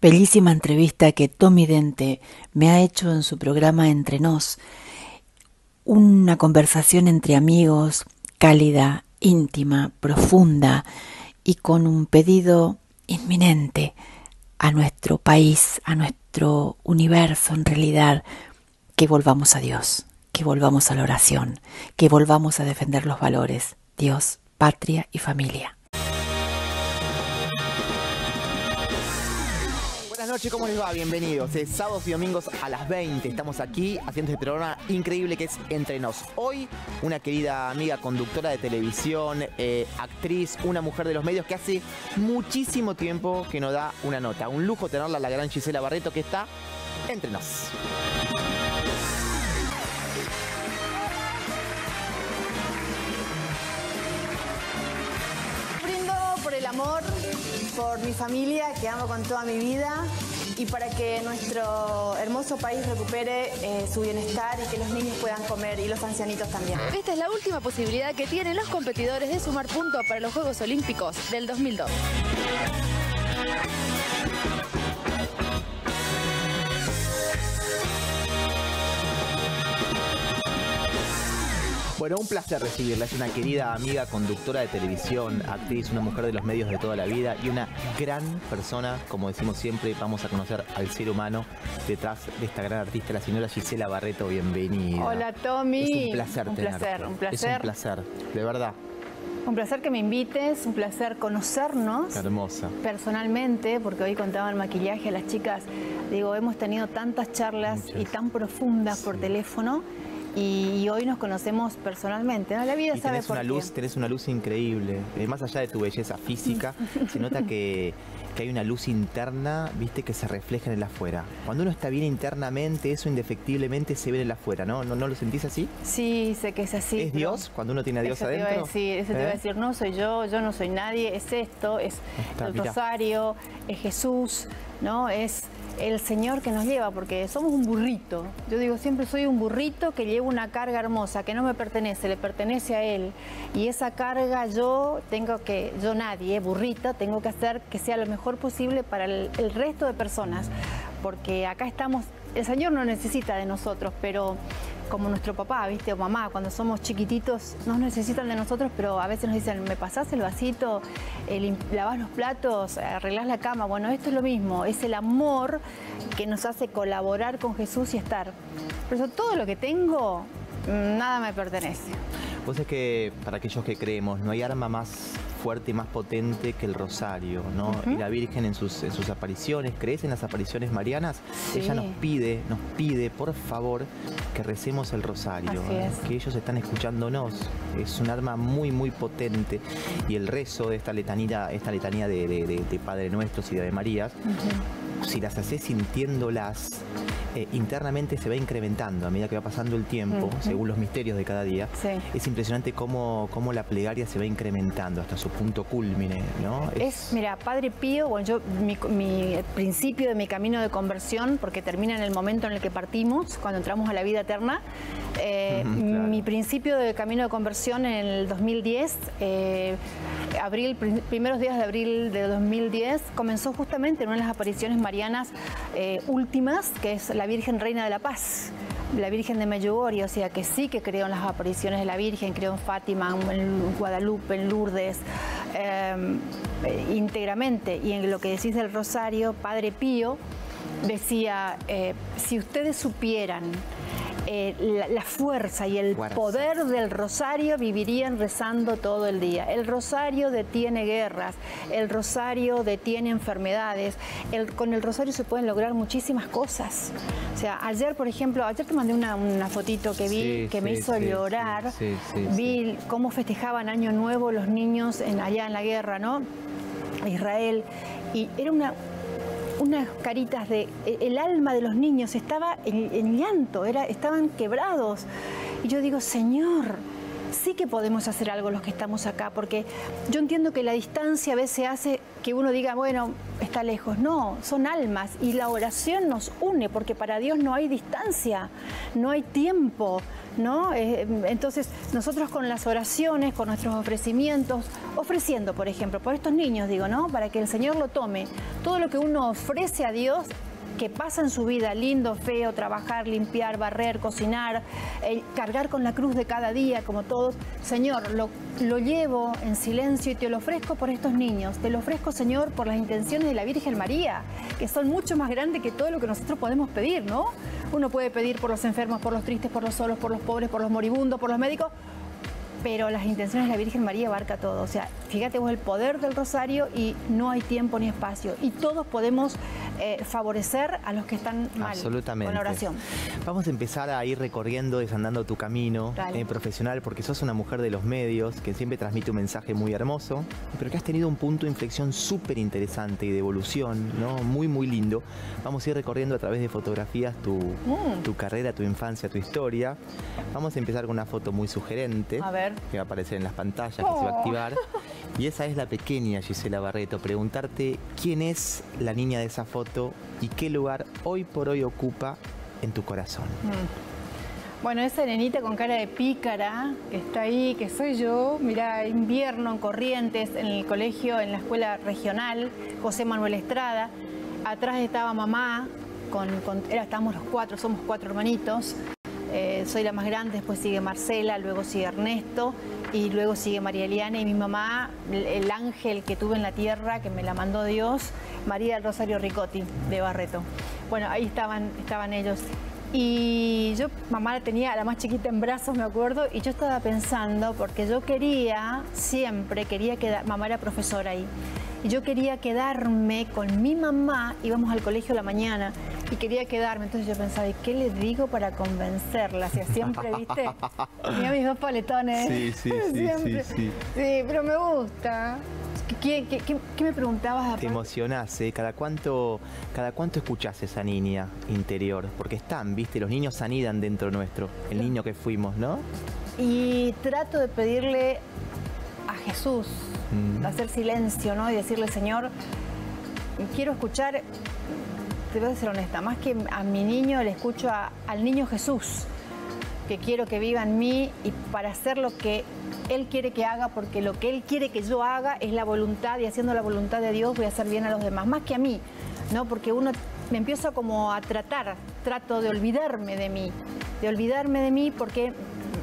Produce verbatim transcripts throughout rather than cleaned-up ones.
bellísima entrevista que Tommy Dente me ha hecho en su programa Entre Nos. Una conversación entre amigos, cálida, íntima, profunda y con un pedido inminente a nuestro país, a nuestro universo en realidad, que volvamos a Dios, que volvamos a la oración, que volvamos a defender los valores, Dios, patria y familia. Buenas noches, ¿cómo les va? Bienvenidos. Es sábados y domingos a las veinte. Estamos aquí haciendo este programa increíble que es Entre Nos. Hoy, una querida amiga conductora de televisión, eh, actriz, una mujer de los medios que hace muchísimo tiempo que nos da una nota. Un lujo tenerla, la gran Gisela Barreto, que está Entre Nos. Brindo por el amor, por mi familia que amo con toda mi vida y para que nuestro hermoso país recupere eh, su bienestar y que los niños puedan comer y los ancianitos también. Esta es la última posibilidad que tienen los competidores de sumar puntos para los Juegos Olímpicos del dos mil dos. Bueno, un placer recibirla. Es una querida amiga, conductora de televisión, actriz, una mujer de los medios de toda la vida y una gran persona. Como decimos siempre, vamos a conocer al ser humano detrás de esta gran artista, la señora Gisela Barreto. Bienvenida. Hola, Tommy. Es un placer un tenerte. placer, un placer. Es un placer, de verdad. Un placer que me invites, un placer conocernos. Hermosa. Personalmente, porque hoy contaba el maquillaje a las chicas. Digo, hemos tenido tantas charlas Muchas. y tan profundas Sí. por teléfono. Y, y hoy nos conocemos personalmente, ¿no? La vida Y sabe tenés por una qué. luz, tenés una luz increíble. Eh, más allá de tu belleza física, se nota que, que hay una luz interna, viste, que se refleja en el afuera. Cuando uno está bien internamente, eso indefectiblemente se ve en el afuera, ¿no? ¿No, no lo sentís así? Sí, sé que es así. ¿Es pero Dios? Cuando uno tiene a Dios eso te iba adentro. a decir, eso te iba a ¿Eh? decir, no soy yo, yo no soy nadie, es esto, es Está, el mirá. rosario, es Jesús, ¿no? Es el Señor que nos lleva, porque somos un burrito. Yo digo, siempre soy un burrito que lleva una carga hermosa, que no me pertenece, le pertenece a Él. Y esa carga yo tengo que, yo nadie, burrita, tengo que hacer que sea lo mejor posible para el, el resto de personas. Porque acá estamos, el Señor no necesita de nosotros, pero como nuestro papá, ¿viste? O mamá, cuando somos chiquititos, nos necesitan de nosotros, pero a veces nos dicen, ¿me pasás el vasito? Eh, ¿Lavás los platos? ¿Arreglás la cama? Bueno, esto es lo mismo, es el amor que nos hace colaborar con Jesús y estar. Por eso todo lo que tengo, nada me pertenece. Vos es que, para aquellos que creemos, no hay arma más fuerte y más potente que el rosario, ¿no? Uh-huh. Y la Virgen en sus, en sus apariciones, ¿crees en las apariciones marianas? Sí. Ella nos pide, nos pide, por favor, que recemos el rosario, ¿eh? Que ellos están escuchándonos. Es un arma muy, muy potente. Y el rezo de esta letanía, esta letanía de, de, de, de Padre Nuestros y de Ave Marías, uh-huh. si las haces sintiéndolas, eh, internamente se va incrementando a medida que va pasando el tiempo, uh-huh. según los misterios de cada día. Sí. Es impresionante cómo, cómo la plegaria se va incrementando hasta su punto cúlmine, ¿no? Es, es mira, Padre Pío, bueno, yo, mi, mi el principio de mi camino de conversión, porque termina en el momento en el que partimos, cuando entramos a la vida eterna, eh, uh-huh, claro. Mi principio de camino de conversión en el dos mil diez, eh, abril, primeros días de abril de dos mil diez, comenzó justamente en una de las apariciones marianas eh, últimas, que es la Virgen Reina de la Paz, la Virgen de Medjugorje, o sea que sí que creo en las apariciones de la Virgen, creo en Fátima, en Guadalupe, en Lourdes, eh, íntegramente. Y en lo que decís del rosario, Padre Pío decía, eh, si ustedes supieran Eh, la, la fuerza y el fuerza. poder del rosario, vivirían rezando todo el día. El rosario detiene guerras, el rosario detiene enfermedades, el, con el rosario se pueden lograr muchísimas cosas. O sea, ayer, por ejemplo, ayer te mandé una, una fotito que vi sí, que sí, me hizo sí, llorar, sí, sí, vi sí. cómo festejaban Año Nuevo los niños en, allá en la guerra, ¿no? Israel, y era una... unas caritas de... El alma de los niños estaba en, en llanto, era, estaban quebrados. Y yo digo, Señor, sí que podemos hacer algo los que estamos acá, porque yo entiendo que la distancia a veces hace que uno diga, bueno, está lejos. No, son almas y la oración nos une, porque para Dios no hay distancia, no hay tiempo, ¿no? Eh, entonces, nosotros con las oraciones, con nuestros ofrecimientos, ofreciendo, por ejemplo, por estos niños, digo, ¿no? Para que el Señor lo tome. Todo lo que uno ofrece a Dios, que pasa en su vida, lindo, feo, trabajar, limpiar, barrer, cocinar, eh, cargar con la cruz de cada día, como todos. Señor, lo, lo llevo en silencio y te lo ofrezco por estos niños. Te lo ofrezco, Señor, por las intenciones de la Virgen María, que son mucho más grandes que todo lo que nosotros podemos pedir, ¿no? Uno puede pedir por los enfermos, por los tristes, por los solos, por los pobres, por los moribundos, por los médicos, pero las intenciones de la Virgen María abarca todo. O sea, fíjate vos el poder del rosario y no hay tiempo ni espacio. Y todos podemos eh, favorecer a los que están mal con la oración. Vamos a empezar a ir recorriendo, desandando tu camino eh, profesional, porque sos una mujer de los medios, que siempre transmite un mensaje muy hermoso, pero que has tenido un punto de inflexión súper interesante y de evolución, ¿no? Muy, muy lindo. Vamos a ir recorriendo a través de fotografías tu, mm. tu carrera, tu infancia, tu historia. Vamos a empezar con una foto muy sugerente. A ver. Que va a aparecer en las pantallas, oh. que se va a activar. Y esa es la pequeña Gisela Barreto. Preguntarte quién es la niña de esa foto y qué lugar hoy por hoy ocupa en tu corazón. Mm. Bueno, esa nenita con cara de pícara que está ahí, que soy yo. Mirá, invierno en Corrientes, en el colegio, en la escuela regional, José Manuel Estrada. Atrás estaba mamá, con, con, era, estábamos los cuatro, somos cuatro hermanitos. Eh, soy la más grande, después sigue Marcela, luego sigue Ernesto y luego sigue María Eliana y mi mamá, el, el ángel que tuve en la tierra, que me la mandó Dios, María del Rosario Ricotti, de Barreto. Bueno, ahí estaban, estaban ellos. Y yo, mamá la tenía, la más chiquita en brazos, me acuerdo, y yo estaba pensando, porque yo quería, siempre quería quedar, mamá era profesora ahí, y yo quería quedarme con mi mamá, íbamos al colegio a la mañana, y quería quedarme, entonces yo pensaba, ¿y qué le digo para convencerla? Si siempre, ¿viste? Tenía mis dos paletones. Sí, sí, sí, sí, sí. Sí, pero me gusta. ¿Qué, qué, qué, qué me preguntabas? Aparte? Te emocionás, ¿eh? ¿Cada cuánto, cada cuánto escuchás esa niña interior? Porque están, ¿viste? Los niños anidan dentro nuestro, el niño que fuimos, ¿no? Y trato de pedirle a Jesús, mm. hacer silencio, ¿no? Y decirle, Señor, quiero escuchar, te voy a ser honesta, más que a mi niño, le escucho a, al niño Jesús, que quiero que viva en mí y para hacer lo que Él quiere que haga, porque lo que Él quiere que yo haga es la voluntad, y haciendo la voluntad de Dios voy a hacer bien a los demás, más que a mí, ¿no? Porque uno me empieza como a tratar, trato de olvidarme de mí, de olvidarme de mí porque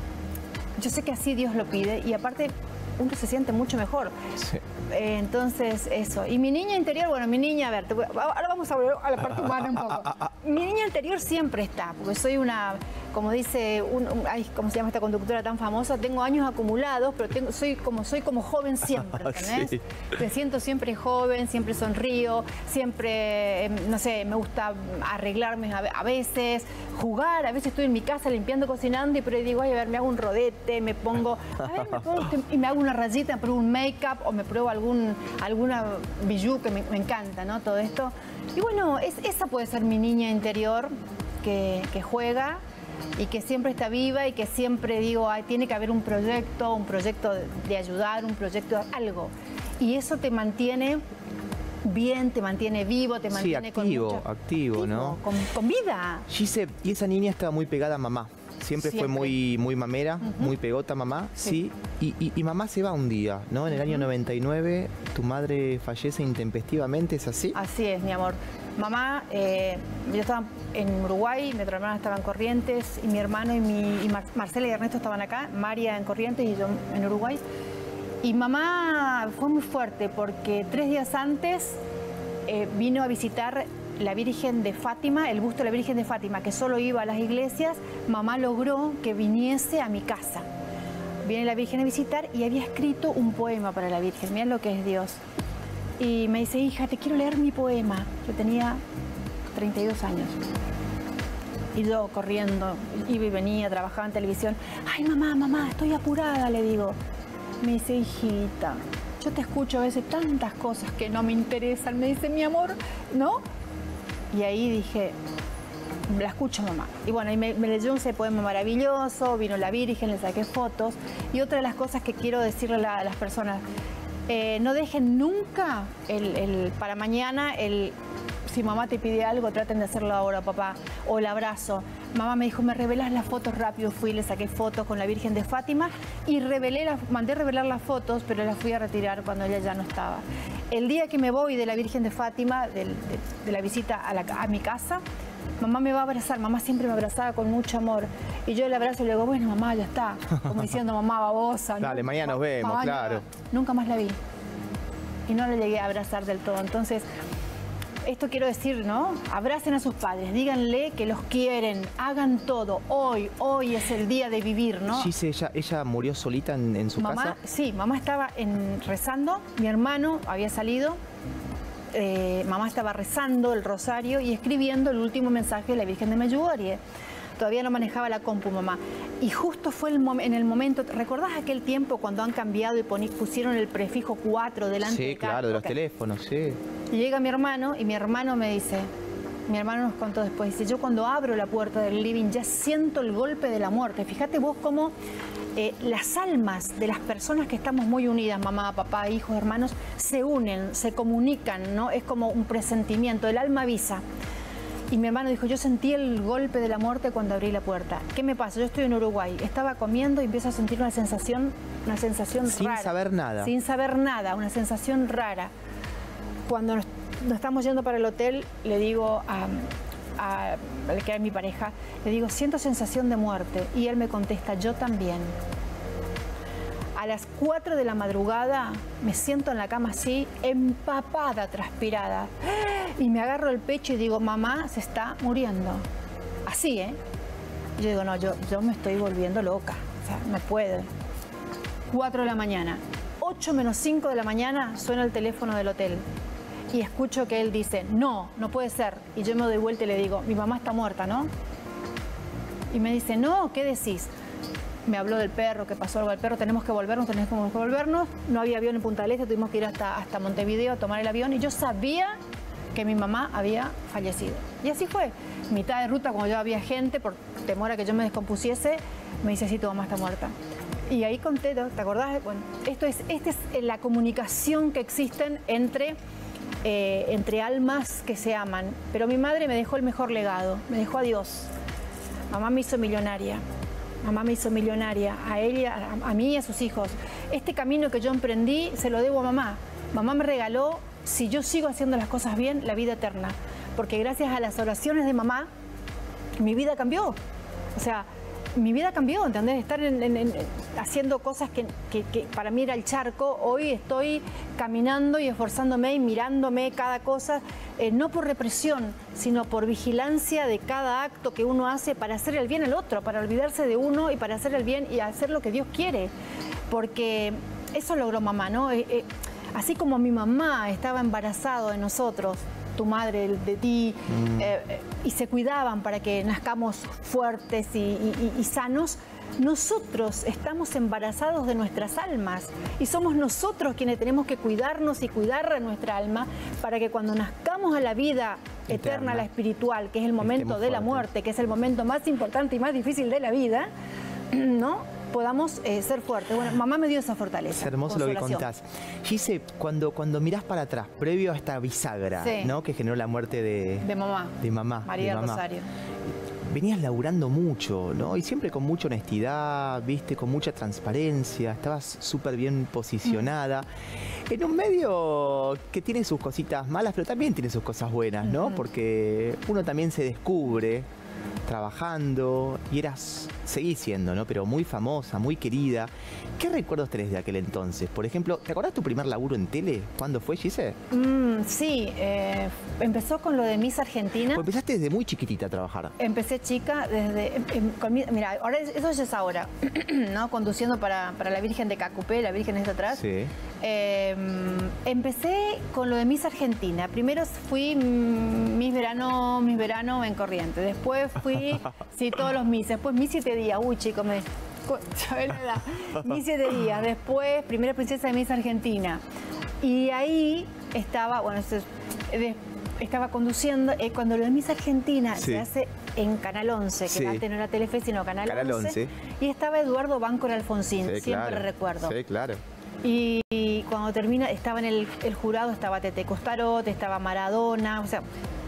yo sé que así Dios lo pide y aparte uno se siente mucho mejor. Sí. Eh, entonces, eso. Y mi niña interior, bueno, mi niña, a ver, te voy, ahora vamos a volver a la parte humana un poco. Mi niña interior siempre está, porque soy una, como dice, un, un, ay, ¿cómo se llama esta conductora tan famosa? Tengo años acumulados, pero tengo, soy, como, soy como joven siempre, ¿entendés? Sí. Me siento siempre joven, siempre sonrío, siempre, eh, no sé, me gusta arreglarme a, a veces, jugar, a veces estoy en mi casa limpiando, cocinando, y pero digo, ay, a ver, me hago un rodete, me pongo, a ver, me pongo, y me hago una rayita, me pruebo un make-up o me pruebo algún, alguna bijou que me, me encanta, ¿no? Todo esto. Y bueno, es, esa puede ser mi niña interior que, que juega y que siempre está viva y que siempre digo, ay, tiene que haber un proyecto, un proyecto de, de ayudar, un proyecto de algo. Y eso te mantiene bien, te mantiene vivo, te mantiene sí, activo, con mucho, activo, activo, ¿no? Con, con vida. Gise, y esa niña estaba muy pegada a mamá. Siempre, Siempre. fue muy, muy mamera, uh-huh. muy pegota mamá, sí. sí. Y, y, y mamá se va un día, ¿no? En el uh-huh. año noventa y nueve, tu madre fallece intempestivamente, ¿es así? Así es, mi amor. Mamá, eh, yo estaba en Uruguay, mi otra hermana estaba en Corrientes, y mi hermano y, mi, y Mar Marcela y Ernesto estaban acá, María en Corrientes y yo en Uruguay. Y mamá fue muy fuerte porque tres días antes eh, vino a visitar la Virgen de Fátima, el busto de la Virgen de Fátima, que solo iba a las iglesias. Mamá logró que viniese a mi casa. Viene la Virgen a visitar y había escrito un poema para la Virgen. Mirá lo que es Dios. Y me dice, hija, te quiero leer mi poema. Yo tenía treinta y dos años. Y yo corriendo, iba y venía, trabajaba en televisión. Ay, mamá, mamá, estoy apurada, le digo. Me dice, hijita, yo te escucho a veces tantas cosas que no me interesan. Me dice, mi amor, ¿no? Y ahí dije, la escucho mamá. Y bueno, y me, me leyó ese poema maravilloso, vino la Virgen, le saqué fotos. Y otra de las cosas que quiero decirle a, la, a las personas, eh, no dejen nunca el, el, para mañana el... Si mamá te pide algo, traten de hacerlo ahora, papá. O el abrazo. Mamá me dijo, ¿me revelás las fotos? Rápido fui, le saqué fotos con la Virgen de Fátima y revelé las, mandé revelar las fotos, pero las fui a retirar cuando ella ya no estaba. El día que me voy de la Virgen de Fátima, de, de, de la visita a, la, a mi casa, mamá me va a abrazar. Mamá siempre me abrazaba con mucho amor. Y yo le abrazo y le digo, bueno, mamá, ya está. Como diciendo, mamá, babosa. Dale, ¿no? mañana nos vemos, mamá, claro. Nunca más la vi. Y no la llegué a abrazar del todo. Entonces... Esto quiero decir, ¿no? Abracen a sus padres, díganle que los quieren, hagan todo. Hoy, hoy es el día de vivir, ¿no? Gise, ella, ella murió solita en, en su mamá, casa. Sí, mamá estaba en, rezando, mi hermano había salido, eh, mamá estaba rezando el rosario y escribiendo el último mensaje de la Virgen de Medjugorje. Todavía no manejaba la compu, mamá. Y justo fue el en el momento, ¿recordás aquel tiempo cuando han cambiado y pusieron el prefijo cuatro delante sí, de cada? Sí, claro, de los okay. teléfonos, sí. Y llega mi hermano y mi hermano me dice, mi hermano nos contó después, dice, yo cuando abro la puerta del living ya siento el golpe de la muerte. Fíjate vos cómo eh, las almas de las personas que estamos muy unidas, mamá, papá, hijos, hermanos, se unen, se comunican, ¿no? Es como un presentimiento, el alma avisa. Y mi hermano dijo, yo sentí el golpe de la muerte cuando abrí la puerta. ¿Qué me pasa? Yo estoy en Uruguay, estaba comiendo y empiezo a sentir una sensación, una sensación Sin rara. Sin saber nada. Sin saber nada, una sensación rara. Cuando nos, nos estamos yendo para el hotel, le digo a, a, a que era mi pareja, le digo, siento sensación de muerte. Y él me contesta, yo también. A las cuatro de la madrugada me siento en la cama así, empapada, transpirada. Y me agarro el pecho y digo, mamá se está muriendo. Así, ¿eh? Yo digo, no, yo, yo me estoy volviendo loca. O sea, no puedo. cuatro de la mañana. ocho menos cinco de la mañana suena el teléfono del hotel. Y escucho que él dice, no, no puede ser. Y yo me doy vuelta y le digo, mi mamá está muerta, ¿no? Y me dice, no, ¿qué decís? Me habló del perro, que pasó algo al perro, tenemos que volvernos, tenemos que volvernos. No había avión en Punta del Este, tuvimos que ir hasta, hasta Montevideo a tomar el avión. Y yo sabía que mi mamá había fallecido. Y así fue. Mitad de ruta, cuando ya había gente, por temor a que yo me descompusiese, me dice, sí, tu mamá está muerta. Y ahí conté, ¿te acordás? Bueno, esto es, esta es la comunicación que existen entre... Eh, entre almas que se aman. Pero mi madre me dejó el mejor legado, me dejó a Dios. Mamá me hizo millonaria, mamá me hizo millonaria, a ella, a, a mí y a sus hijos. Este camino que yo emprendí se lo debo a mamá. Mamá me regaló, si yo sigo haciendo las cosas bien, la vida eterna. Porque gracias a las oraciones de mamá, mi vida cambió. O sea, mi vida cambió, ¿entendés? Estar en, en, en, haciendo cosas que, que, que para mí era el charco, hoy estoy caminando y esforzándome y mirándome cada cosa, eh, no por represión, sino por vigilancia de cada acto que uno hace para hacer el bien al otro, para olvidarse de uno y para hacer el bien y hacer lo que Dios quiere. Porque eso logró mamá, ¿no? Eh, eh, así como mi mamá estaba embarazada de nosotros, tu madre, de ti, mm. eh, y se cuidaban para que nazcamos fuertes y, y, y sanos, nosotros estamos embarazados de nuestras almas y somos nosotros quienes tenemos que cuidarnos y cuidar a nuestra alma para que cuando nazcamos a la vida eterna, eterna la espiritual, que es el momento de la muerte, que es el momento más importante y más difícil de la vida, ¿no? podamos eh, ser fuertes. Bueno, mamá me dio esa fortaleza. Es hermoso lo que contás. Gise, cuando, cuando mirás para atrás, previo a esta bisagra, sí, ¿no? que generó la muerte de, de mamá, de mamá, María de mamá. Rosario. Venías laburando mucho, ¿no? Y siempre con mucha honestidad, viste, con mucha transparencia, estabas súper bien posicionada. Mm. En un medio que tiene sus cositas malas, pero también tiene sus cosas buenas, ¿no? Mm. Porque uno también se descubre trabajando y eras, seguís siendo, ¿no? Pero muy famosa, muy querida. ¿Qué recuerdos tenés de aquel entonces? Por ejemplo, ¿te acordás tu primer laburo en tele? ¿Cuándo fue, Gise? Mm, sí, eh, empezó con lo de Miss Argentina. Pues empezaste desde muy chiquitita a trabajar. Empecé chica, desde... Eh, con mi, mira, ahora eso ya es ahora, ¿no? Conduciendo para, para la Virgen de Cacupé, la Virgen está atrás. Sí. Eh, empecé con lo de Miss Argentina. Primero fui Miss Verano, Miss Verano en Corrientes. Después fui, sí, todos los Miss. Después Miss Siete Días. Uy, chicos, me... Miss Siete Días. Después, primera princesa de Miss Argentina. Y ahí estaba, bueno, estaba conduciendo. Eh, cuando lo de Miss Argentina sí. se hace en Canal once, que Sí. antes no era Telefe, sino Canal, Canal once, once. y estaba Eduardo Bancor Alfonsín, Sí, siempre claro. recuerdo. Sí, claro. Y, y cuando termina, estaba en el, el jurado, estaba Tete Costarot, estaba Maradona, o sea...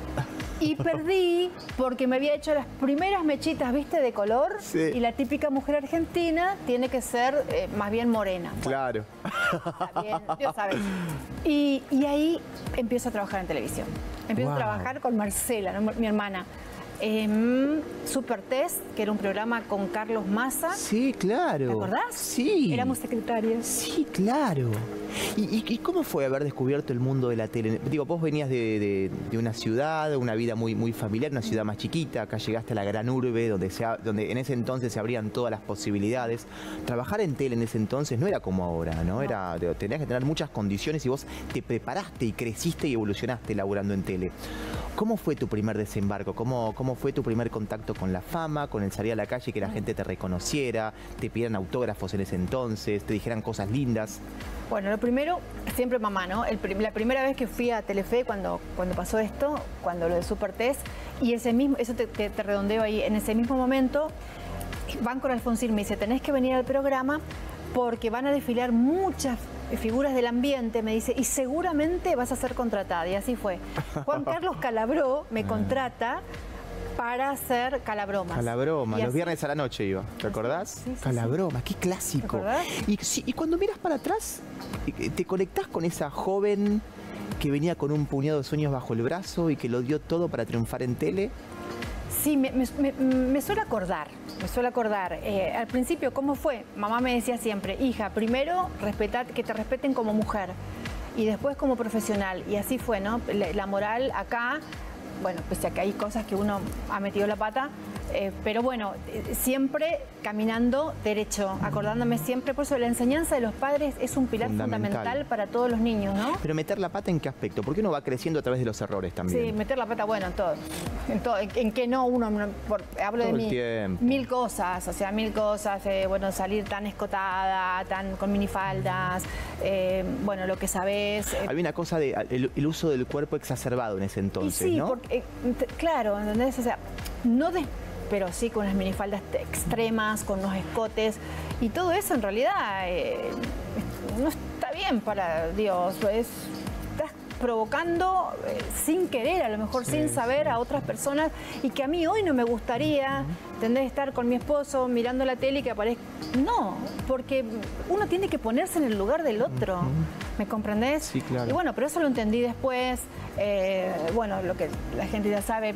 Y perdí porque me había hecho las primeras mechitas, ¿viste? De color. Sí. Y la típica mujer argentina tiene que ser eh, más bien morena. Bueno, Claro. está bien, Dios sabe. Y, y ahí empiezo a trabajar en televisión. Empiezo Wow. a trabajar con Marcela, ¿no? Mi hermana. Eh, Super Test, que era un programa con Carlos Massa. Sí, claro. ¿Te acordás? Sí. Éramos secretarias. Sí, claro. ¿Y, y, y cómo fue haber descubierto el mundo de la tele? Digo, vos venías de, de- de una ciudad, una vida muy, muy familiar, una ciudad más chiquita, acá llegaste a la gran urbe, donde, se, ha- donde en ese entonces se abrían todas las posibilidades. Trabajar en tele en ese entonces no era como ahora, ¿no? Era, tenías que tener muchas condiciones y vos te preparaste y creciste y evolucionaste laburando en tele. ¿Cómo fue tu primer desembarco? ¿Cómo, cómo fue tu primer contacto con la fama, con el salir a la calle y que la gente te reconociera, te pidieran autógrafos en ese entonces, te dijeran cosas lindas? Bueno, lo primero, siempre mamá, ¿no? El prim- la primera vez que fui a Telefe, cuando, cuando pasó esto, cuando lo de Super Test, y ese mismo, eso te, te- te redondeo ahí, en ese mismo momento, Bancor Alfonsín me dice, tenés que venir al programa porque van a desfilar muchas figuras del ambiente, me dice, y seguramente vas a ser contratada. Y así fue. Juan Carlos Calabró me contrata para hacer Calabromas. Calabroma, Y los así- viernes a la noche iba, ¿te acordás? Sí, sí, sí. Calabroma, qué clásico. ¿Te acordás? Y, sí, y cuando miras para atrás, eh, ¿te conectás con esa joven que venía con un puñado de sueños bajo el brazo y que lo dio todo para triunfar en tele? Sí, me, me- me- me suele acordar, me suele acordar. Eh, al principio, ¿cómo fue? Mamá me decía siempre, hija, primero respetar, que te respeten como mujer y después como profesional. Y así fue, ¿no? La, la moral acá, bueno, pues acá hay cosas que uno ha metido la pata, eh, pero bueno, eh, siempre caminando derecho, acordándome siempre, por eso la enseñanza de los padres es un pilar Fundamental. fundamental, para todos los niños, ¿no? Pero meter la pata en qué aspecto, porque uno va creciendo a través de los errores también. Sí, meter la pata, bueno, en todo. En, todo, en, en que no uno, no, por- hablo Todo de el mí, tiempo. mil cosas, o sea, mil cosas, eh, bueno, salir tan escotada, tan con minifaldas, eh, bueno, lo que sabés. eh, Había una cosa de el, el uso del cuerpo exacerbado en ese entonces, y sí, ¿no? porque, eh, t- claro, ¿entendés? O sea, no de, pero sí con las minifaldas te- extremas, con los escotes, y todo eso en realidad eh, no está bien para Dios, es, estás provocando eh, sin querer, a lo mejor Sí, sin saber sí. a otras personas, y que a mí hoy no me gustaría, ¿entendés? Estar con mi esposo mirando la tele y que aparezca. No, porque uno tiene que ponerse en el lugar del otro. ¿Me comprendés? Sí, claro. Y bueno, pero eso lo entendí después. eh, bueno, lo que la gente ya sabe,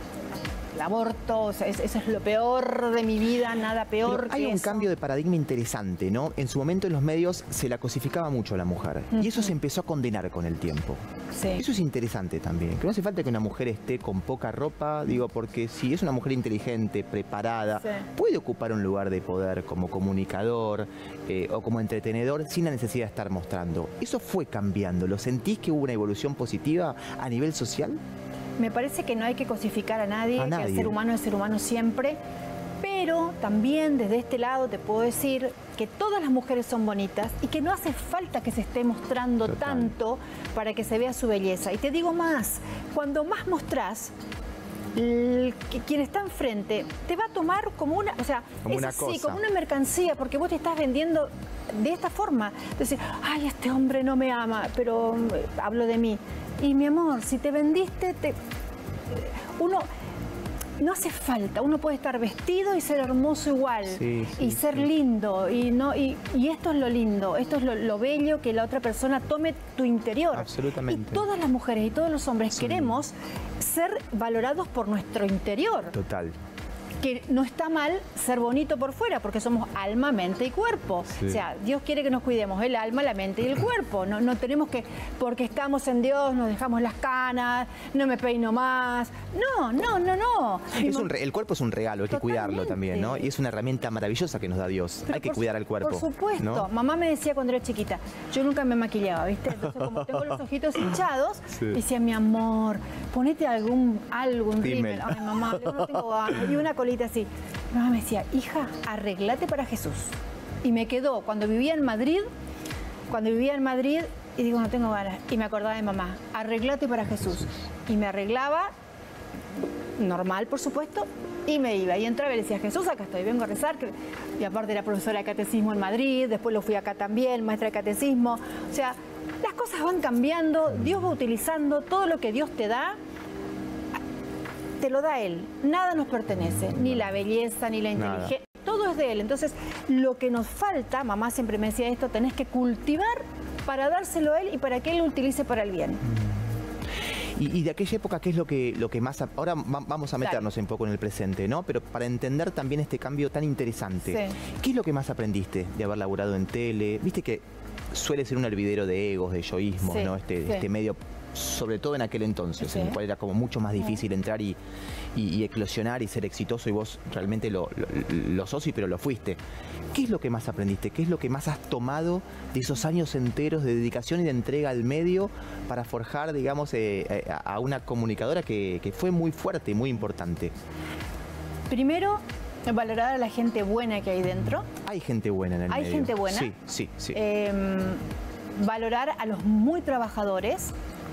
el aborto, o sea, es- eso es lo peor de mi vida, nada peor Pero que hay un eso. cambio de paradigma interesante, ¿no? En su momento en los medios se la cosificaba mucho a la mujer y eso se empezó a condenar con el tiempo. Sí. Eso es interesante también, que no hace falta que una mujer esté con poca ropa, digo, porque si es una mujer inteligente, preparada, Sí. puede ocupar un lugar de poder como comunicador eh, o como entretenedor sin la necesidad de estar mostrando. Eso fue cambiando, ¿lo sentís que hubo una evolución positiva a nivel social? Me parece que no hay que cosificar a nadie, A que nadie. el ser humano es ser humano siempre, pero también desde este lado te puedo decir que todas las mujeres son bonitas y que no hace falta que se esté mostrando Total. tanto para que se vea su belleza. Y te digo más, cuando más mostrás, el- que- quien está enfrente te va a tomar como una, o sea, Como es una así, cosa. como una mercancía, porque vos te estás vendiendo de esta forma. Decir, ay, este hombre no me ama, pero eh, hablo de mí. Y mi amor, si te vendiste, te, uno no hace falta, uno puede estar vestido y ser hermoso igual, Sí, sí, y ser sí. lindo, y no y, y esto es lo lindo, esto es lo, lo bello, que la otra persona tome tu interior. Absolutamente. Y todas las mujeres y todos los hombres Sí. queremos ser valorados por nuestro interior, Total. que no está mal ser bonito por fuera, porque somos alma, mente y cuerpo. Sí. O sea, Dios quiere que nos cuidemos el alma, la mente y el cuerpo. No, no tenemos que, porque estamos en Dios, nos dejamos las canas, no me peino más. No, no, no, no. Es un re- el cuerpo es un regalo, hay que cuidarlo también, ¿no? Y es una herramienta maravillosa que nos da Dios. Pero hay que por cuidar su- al cuerpo. Por supuesto. ¿no? Mamá me decía cuando era chiquita, yo nunca me maquillaba, ¿viste? Entonces, como tengo los ojitos hinchados, Sí. decía, mi amor, ponete algún, algún Rímel. rímel. Ay, mamá, yo no tengo ganas. Y una colita así. Mi mamá me decía, hija, arreglate para Jesús. Y me quedó, cuando vivía en Madrid, cuando vivía en Madrid, y digo, no tengo ganas. Y me acordaba de mamá, arreglate para Jesús. Y me arreglaba, normal, por supuesto, y me iba. Y entraba y le decía, Jesús, acá estoy, vengo a rezar. Y aparte era profesora de catecismo en Madrid, después lo fui acá también, maestra de catecismo. O sea, las cosas van cambiando, Dios va utilizando todo lo que Dios te da, te lo da Él. Nada nos pertenece, ni la belleza, ni la inteligencia, todo es de Él. Entonces, lo que nos falta, mamá siempre me decía esto, tenés que cultivar para dárselo a Él y para que Él lo utilice para el bien. Y, y de aquella época, ¿qué es lo que, lo que más... Ahora va, vamos a meternos claro. un poco en el presente, ¿no? Pero para entender también este cambio tan interesante, sí. ¿qué es lo que más aprendiste de haber laburado en tele? Viste que suele ser un hervidero de egos, de egoísmos, sí. ¿no? Este, sí. este medio, sobre todo en aquel entonces, sí. en el cual era como mucho más difícil sí. entrar y, y, y eclosionar y ser exitoso, y vos realmente lo, lo, lo sos, y pero lo fuiste. ¿Qué es lo que más aprendiste? ¿Qué es lo que más has tomado de esos años enteros de dedicación y de entrega al medio para forjar, digamos, eh, a una comunicadora que, que fue muy fuerte y muy importante? Primero, valorar a la gente buena que hay dentro. Hay gente buena en el ¿Hay medio. Hay gente buena? Sí, sí, sí. Eh, valorar a los muy trabajadores,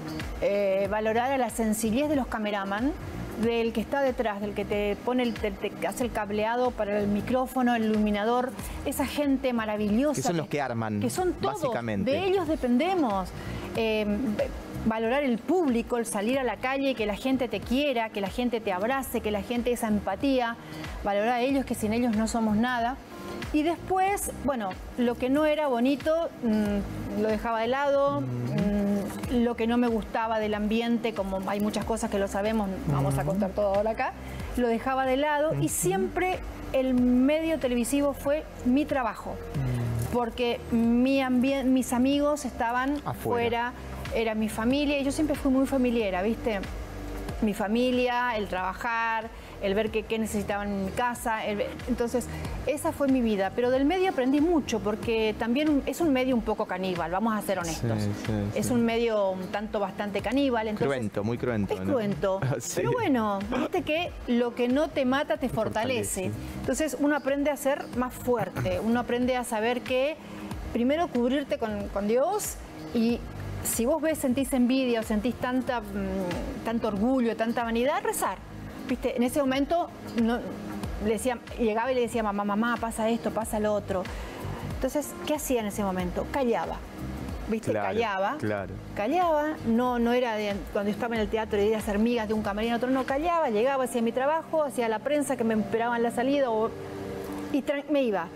eh, valorar a la sencillez de los cameraman, del que está detrás, del que te pone el, te, te hace el cableado para el micrófono, el iluminador, esa gente maravillosa. Que son los que arman, que son todos, básicamente. De ellos dependemos. Eh, valorar el público, el salir a la calle, que la gente te quiera, que la gente te abrace, que la gente, esa empatía, valorar a ellos, que sin ellos no somos nada. Y después, bueno, lo que no era bonito, mmm, lo dejaba de lado, mmm, lo que no me gustaba del ambiente, como hay muchas cosas que lo sabemos, vamos a contar todo ahora acá, lo dejaba de lado, y siempre el medio televisivo fue mi trabajo, porque mi mis amigos estaban afuera, era mi familia, y yo siempre fui muy familiera, ¿viste? Mi familia, el trabajar, el ver qué, qué necesitaban en mi casa. El, entonces, esa fue mi vida. Pero del medio aprendí mucho, porque también es un medio un poco caníbal, vamos a ser honestos. Sí, sí, es sí. un medio un tanto bastante caníbal. Entonces, cruento, muy cruento. Es ¿no? cruento. Sí. Pero bueno, viste que lo que no te mata te fortalece. fortalece. Entonces, uno aprende a ser más fuerte. Uno aprende a saber que primero cubrirte con, con Dios, y si vos ves, sentís envidia o sentís tanta, mmm, tanto orgullo, tanta vanidad, rezar. ¿Viste? En ese momento no, le decía, llegaba y le decía, mamá, mamá, pasa esto, pasa lo otro. Entonces, ¿qué hacía en ese momento? Callaba. ¿Viste? Claro, callaba. Claro. Callaba. No, no era de, cuando yo estaba en el teatro de ir a hacer migas de un camarín a otro, no, callaba, llegaba, hacía mi trabajo, hacía la prensa que me esperaban en la salida, o, y me iba.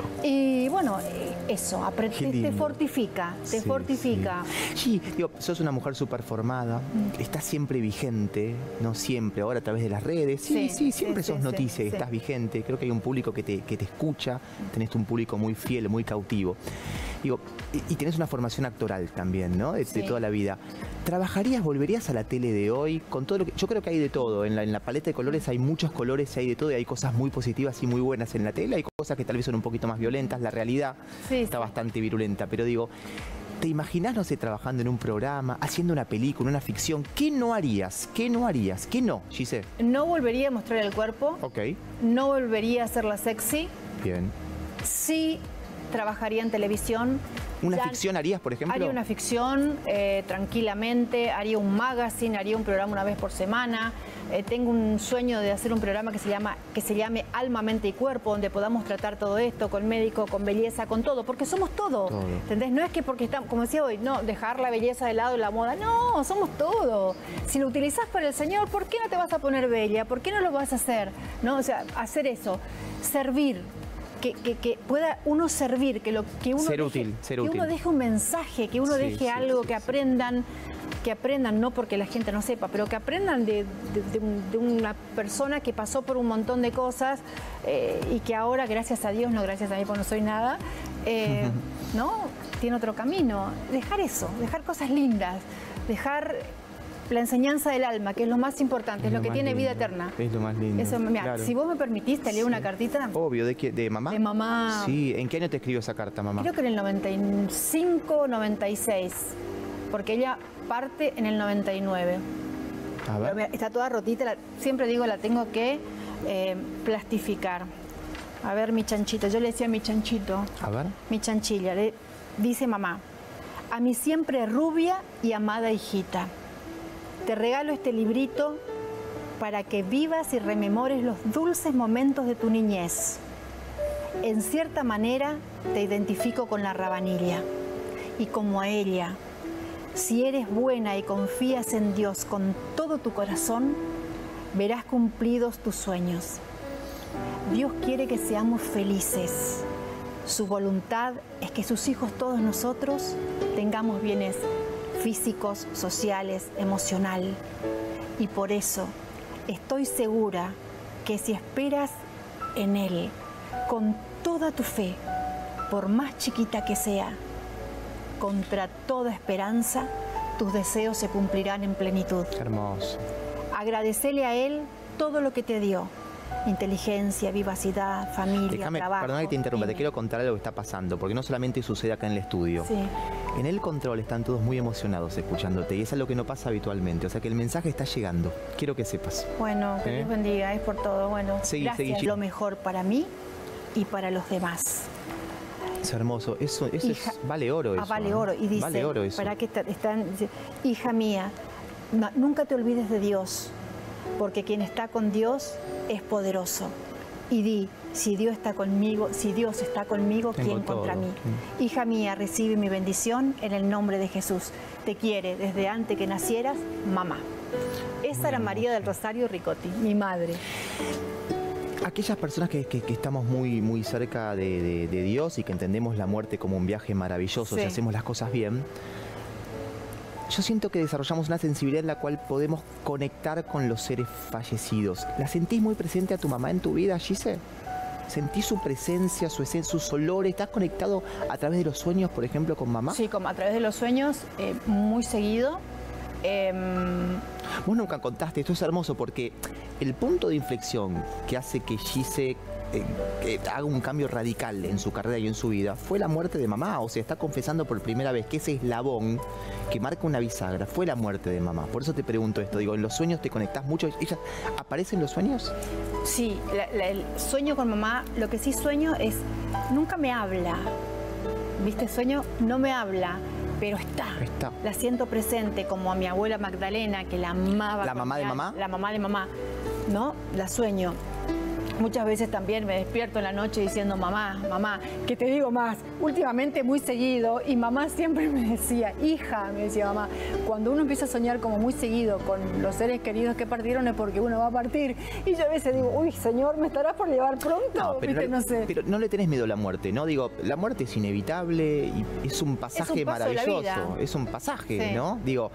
Y bueno, eso, te fortifica, te sí, fortifica. Sí, sí, digo, sos una mujer súper formada, mm. estás siempre vigente, no siempre, ahora a través de las redes. Sí, sí, sí siempre sí, sos sí, noticia sí, y estás sí. vigente. Creo que hay un público que te, que te escucha, tenés un público muy fiel, muy cautivo. Digo, y, y tenés una formación actoral también, ¿no? De, sí. de toda la vida. ¿Trabajarías, volverías a la tele de hoy con todo lo que... Yo creo que hay de todo, en la, en la paleta de colores hay muchos colores, hay de todo, y hay cosas muy positivas y muy buenas en la tele, hay cosas que tal vez son un poquito más violentas, la realidad sí, está sí. bastante virulenta, pero digo, ¿te imaginás, no sé, trabajando en un programa, haciendo una película, una ficción? ¿Qué no harías? ¿Qué no harías? ¿Qué no, Giselle? No volvería a mostrar el cuerpo. Ok. No volvería a hacerla sexy. Bien. Sí trabajaría en televisión. ¿Una ya ficción harías, por ejemplo? Haría una ficción eh, tranquilamente, haría un magazine, haría un programa una vez por semana. Eh, tengo un sueño de hacer un programa que se llama que se llame Alma, Mente y Cuerpo, donde podamos tratar todo esto con médico, con belleza, con todo, porque somos todo, todo. ¿Entendés? No es que porque estamos, como decía hoy, no, dejar la belleza de lado y la moda, no, somos todo. Si lo utilizás para el Señor, ¿por qué no te vas a poner bella? ¿Por qué no lo vas a hacer? ¿No? O sea, hacer eso, servir. Que, que, que pueda uno servir, que, lo, que, uno, ser deje, útil, ser que útil. uno deje un mensaje, que uno sí, deje sí, algo, sí, que sí. aprendan, que aprendan, no porque la gente no sepa, pero que aprendan de, de, de, de una persona que pasó por un montón de cosas eh, y que ahora, gracias a Dios, no gracias a mí porque no soy nada, eh, ¿no? Tiene otro camino. Dejar eso, dejar cosas lindas, dejar la enseñanza del alma, que es lo más importante, es, es lo, lo que tiene lindo. Vida eterna. Es lo más lindo. Eso, mira, claro. Si vos me permitís, te leo sí. una cartita. Obvio, ¿de qué? ¿De mamá? De mamá. Sí, ¿en qué año te escribió esa carta, mamá? Creo que en el noventa y cinco, noventa y seis, porque ella parte en el noventa y nueve. A ver. Mira, está toda rotita, la, siempre digo, la tengo que eh, plastificar. A ver, mi chanchito, yo le decía a mi chanchito. A ver. Mi chanchilla, le, dice mamá, a mi siempre rubia y amada hijita. Te regalo este librito para que vivas y rememores los dulces momentos de tu niñez. En cierta manera te identifico con la rabanilla y como a ella. Si eres buena y confías en Dios con todo tu corazón, verás cumplidos tus sueños. Dios quiere que seamos felices. Su voluntad es que sus hijos, todos nosotros, tengamos bienes físicos, sociales, emocional. Y por eso estoy segura que si esperas en Él con toda tu fe, por más chiquita que sea, contra toda esperanza, tus deseos se cumplirán en plenitud. Hermoso. Agradecele a Él todo lo que te dio. Inteligencia, vivacidad, familia, Déjame, trabajo. perdona que te interrumpa, Dime. te quiero contar algo que está pasando, porque no solamente sucede acá en el estudio. Sí. En el control están todos muy emocionados escuchándote y es algo que no pasa habitualmente. O sea que el mensaje está llegando. Quiero que sepas. Bueno, que ¿Eh? Dios bendiga, es por todo. Bueno, Seguí, gracias. seguí. Lo mejor para mí y para los demás. Es hermoso. Eso, eso Hija- es, vale oro eso. Ah, vale ¿eh? oro. Y dice, vale oro eso. para que está- están, dice, hija mía, no- nunca te olvides de Dios, porque quien está con Dios es poderoso. Y di, si Dios está conmigo, si Dios está conmigo, Tengo ¿quién contra todo. mí? Mm. Hija mía, recibe mi bendición en el nombre de Jesús. Te quiere desde antes que nacieras, mamá. Esa era María del Rosario Ricotti, mi madre. Aquellas personas que, que- que estamos muy, muy cerca de, de- de Dios y que entendemos la muerte como un viaje maravilloso Sí. si hacemos las cosas bien, yo siento que desarrollamos una sensibilidad en la cual podemos conectar con los seres fallecidos. ¿La sentís muy presente a tu mamá en tu vida, Gise? ¿Sentís su presencia, su esencia, sus olores? ¿Estás conectado a través de los sueños, por ejemplo, con mamá? Sí, como a través de los sueños, eh, muy seguido. Em, Vos nunca contaste, esto es hermoso porque el punto de inflexión que hace que Gise eh, que haga un cambio radical en su carrera y en su vida fue la muerte de mamá. O sea, está confesando por primera vez que ese eslabón que marca una bisagra fue la muerte de mamá. Por eso te pregunto esto, digo, ¿en los sueños te conectás mucho? ¿Ella aparece en los sueños? Sí, la- la- el sueño con mamá, lo que sí sueño es, nunca me habla, ¿viste? Sueño, no me habla, pero está. Está. La siento presente, como a mi abuela Magdalena, que la amaba. ¿La con mamá de mi mamá? al- La mamá de mamá, ¿no? La sueño. Muchas veces también me despierto en la noche diciendo, mamá, mamá, que te digo más, últimamente muy seguido, y mamá siempre me decía, hija, me decía mamá, cuando uno empieza a soñar como muy seguido con los seres queridos que partieron es porque uno va a partir. Y yo a veces digo, uy, señor, ¿me estarás por llevar pronto? No, pero, ¿Viste? no, No sé. pero no le tenés miedo a la muerte, ¿no? Digo, la muerte es inevitable y es un pasaje paso de la maravilloso. vida. Es un pasaje, Sí. ¿no? Digo,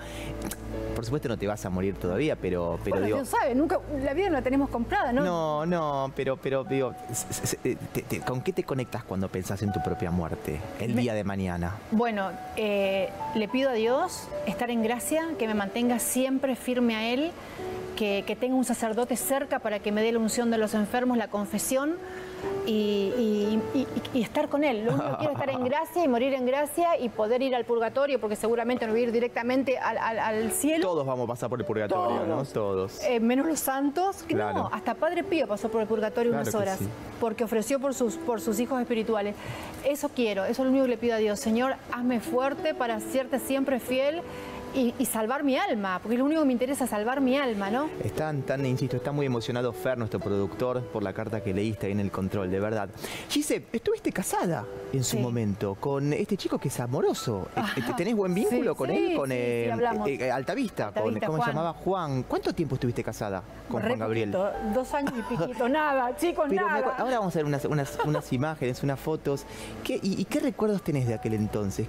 por supuesto no te vas a morir todavía, pero, pero Bueno, digo. Dios sabe, nunca, la vida no la tenemos comprada, ¿no? No, no, pero, pero digo, s- s- eh, te- te- ¿con qué te conectas cuando pensás en tu propia muerte el Me- día de mañana? Bueno, eh, le pido a Dios estar en gracia, que me mantenga siempre firme a Él, que, que tenga un sacerdote cerca para que me dé la unción de los enfermos, la confesión y, y- y- y estar con Él. Lo único que quiero es estar en gracia y morir en gracia y poder ir al purgatorio, porque seguramente no voy a ir directamente al, al- al cielo. Todos vamos a pasar por el purgatorio, ¿no? Todos. Todos. Eh, menos los santos, que Claro. no, hasta Padre Pío pasó por el purgatorio Claro unas que horas, sí. porque ofreció por sus, por sus hijos espirituales. Eso quiero, eso es lo único que le pido a Dios. Señor, hazme fuerte para serte siempre fiel y, y salvar mi alma, porque lo único que me interesa es salvar mi alma, ¿no? Están tan, insisto, está muy emocionado Fer, nuestro productor, por la carta que leíste ahí en el control, de verdad. Gise, estuviste casada en su Sí. momento con este chico que es amoroso. Ajá. ¿Tenés buen vínculo Sí, con sí, él? Con sí, sí, eh, hablamos. eh, eh, Altavista, con, Altavista, ¿cómo se Juan. llamaba? Juan. ¿Cuánto tiempo estuviste casada con Re Juan Gabriel? poquito, dos años y piquito, nada, chicos, Pero me nada. acu- ahora vamos a ver unas, unas, unas imágenes, unas fotos. ¿Qué, y, y qué recuerdos tenés de aquel entonces?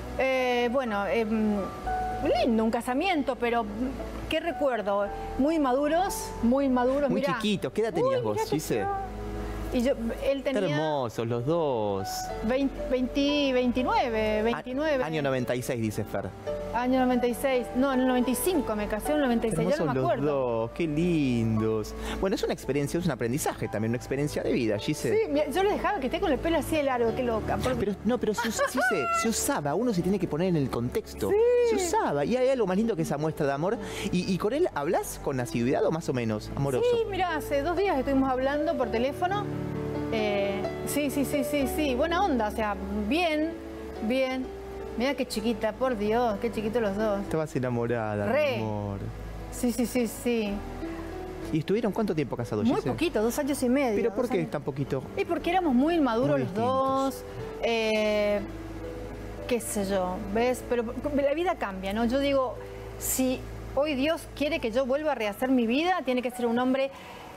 Eh, bueno, eh, lindo un casamiento, pero mm, ¿qué recuerdo? Muy maduros, muy maduros. Muy mirá. chiquitos. ¿Qué edad Uy, tenías vos, mirá que Gise? yo- Y yo, él Qué tenía hermosos los dos. veinte, veinte, veintinueve, veintinueve. A- Año noventa y seis, dice Fer. Año noventa y seis. No, en el noventa y cinco me casé, en el noventa y seis, ya Hermosos no me los acuerdo. dos, qué lindos. Bueno, es una experiencia, es un aprendizaje también, una experiencia de vida, Gise. Sí, mira, yo le dejaba que esté con el pelo así de largo, qué loca. porque- Pero, no, pero se, us- sí se, se usaba, uno se tiene que poner en el contexto. Se usaba, y hay algo más lindo que esa muestra de amor. ¿Y, y con él hablas con asiduidad o más o menos amoroso? Sí, mira, hace dos días estuvimos hablando por teléfono. Eh, sí, sí, sí, sí, sí, buena onda, o sea, bien, bien. Mira qué chiquita, por Dios, qué chiquitos los dos. Estabas enamorada, Re. mi amor. Sí, sí, sí, sí. ¿Y estuvieron cuánto tiempo casados? Muy Giselle? poquito, dos años y medio. ¿Pero por qué años. tan poquito? Y porque éramos muy inmaduros Muy los dos. Eh, qué sé yo, ¿ves? Pero la vida cambia, ¿no? Yo digo, si hoy Dios quiere que yo vuelva a rehacer mi vida, tiene que ser un hombre...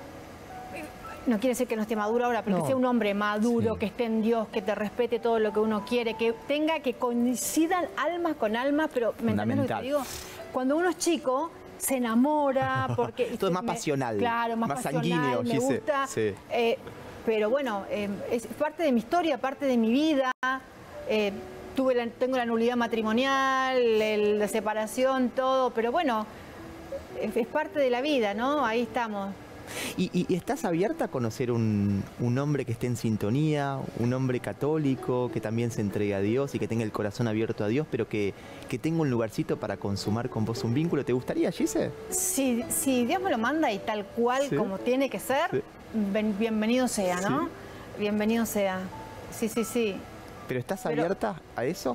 No quiere decir que no esté maduro ahora, pero No. que sea un hombre maduro, Sí. que esté en Dios, que te respete todo lo que uno quiere, que tenga, que coincidan almas con almas, pero ¿me entendés lo que te digo? Cuando uno es chico, se enamora, porque... Todo es más me- pasional, Claro, más, más pasional, sanguíneo, me Gise. gusta. Sí. eh, pero bueno, eh, es parte de mi historia, parte de mi vida. Eh, tuve la- tengo la nulidad matrimonial, el- la separación, todo, pero bueno, es, es parte de la vida, ¿no? Ahí estamos. ¿Y, y- y estás abierta a conocer un, un hombre que esté en sintonía, un hombre católico, que también se entregue a Dios y que tenga el corazón abierto a Dios, pero que, que tenga un lugarcito para consumar con vos un vínculo? ¿Te gustaría, Gise? Si, si Dios me lo manda y tal cual Sí. como tiene que ser, Sí. ben- bienvenido sea, ¿no? Sí. Bienvenido sea. Sí, sí, sí. ¿Pero estás Pero- abierta a eso?